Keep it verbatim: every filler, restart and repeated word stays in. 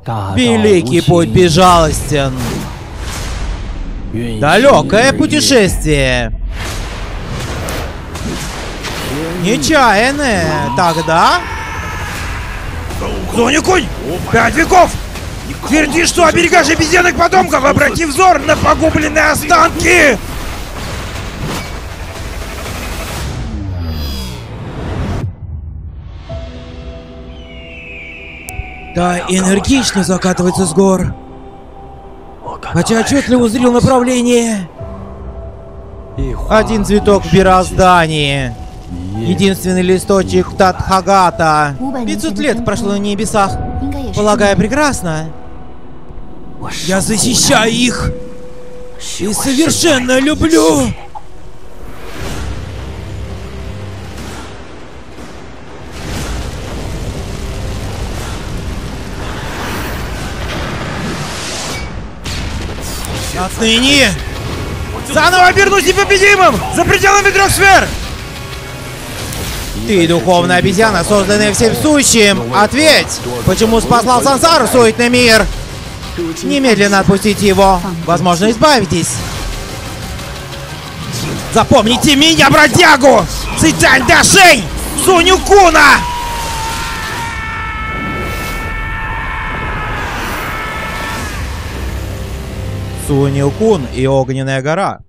Великий путь безжалостен. Далекое путешествие. Нечаянное. Тогда... Соню-кунь! Пять веков! Тверди, что оберегаешь обезьянок потомков, обрати взор на погубленные останки! Да, энергично закатывается с гор. Хотя отчетливо узрел направление. Один цветок в мироздании. Единственный листочек Тадхагата. пятьсот лет прошло на небесах. Полагаю, прекрасно. Я защищаю их. И совершенно люблю. Отныне Заново обернусь непобедимым! За пределами трех сфер! ты духовная обезьяна, созданная всем сущим. Ответь, почему спасал сансару суетный мир? Немедленно отпустите его. Возможно, избавитесь. Запомните меня, бродягу! Цитань Дашень! Соню-куна! Сунь-кун и Огненная гора.